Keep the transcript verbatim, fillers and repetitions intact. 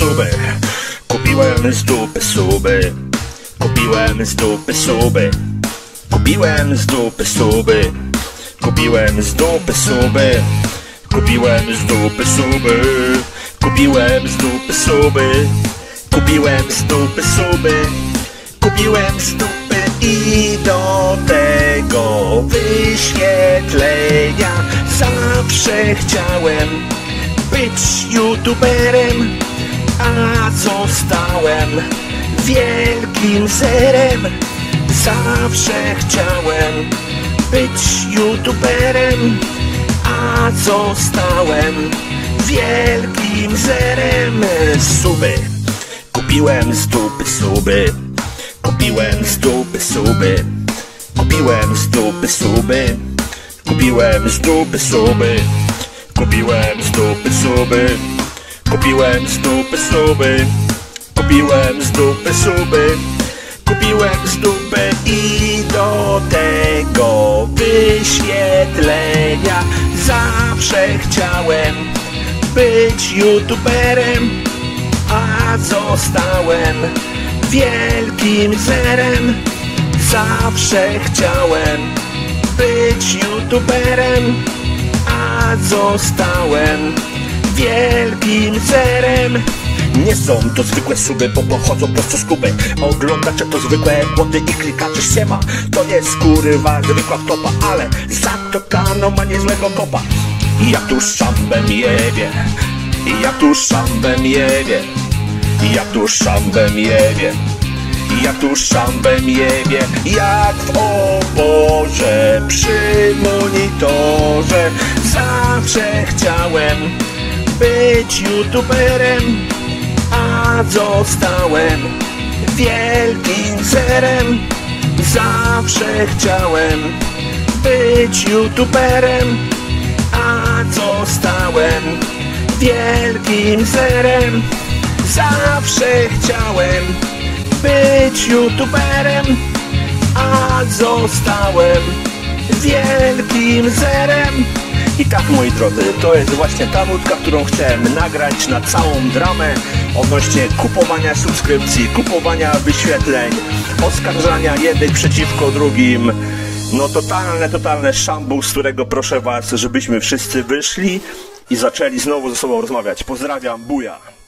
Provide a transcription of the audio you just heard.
suby. Kupiłem z dupy suby. Kupiłem z dupy suby. Kupiłem z dupy suby. Kupiłem z dupy suby. Kupiłem z dupy suby. Kupiłem z dupy suby. Kupiłem z dupy suby. Kupiłem z dupy i do tego wyświetlenia zawsze chciałem być youtuberem, a zostałem wielkim zerem. Zawsze chciałem być youtuberem, a zostałem wielkim zerem. Suby. Kupiłem z dupy suby. Kupiłem z dupy suby. Kupiłem z dupy suby. Kupiłem z dupy suby. Kupiłem z dupy suby. Kupiłem z dupy suby. Kupiłem z dupy suby. Kupiłem z dupy i do tego wyświetlenia zawsze chciałem być youtuberem, a zostałem wielkim zerem. Zawsze chciałem być youtuberem, a zostałem wielkim zerem. Nie są to zwykłe suby, bo pochodzą prosto z Kuby. Oglądacze to zwykłe błądy i klikacze siema. To jest kurwa zwykła topa, ale za to kanał ma niezłego kopa. Ja tu szambem jebie, ja tu szambem jebie, ja tu szambem jebie, ja tu szambem jebie. Jak w oborze przy monitorze. Zawsze chciałem być youtuberem, a zostałem wielkim zerem. Zawsze chciałem być youtuberem, a zostałem wielkim zerem. Zawsze chciałem być youtuberem, a zostałem wielkim zerem. I tak, moi drodzy, to jest właśnie ta nutka, którą chciałem nagrać na całą dramę odnośnie kupowania subskrypcji, kupowania wyświetleń, oskarżania jednych przeciwko drugim. No totalne, totalne szambuł, z którego proszę was, żebyśmy wszyscy wyszli i zaczęli znowu ze sobą rozmawiać. Pozdrawiam, buja!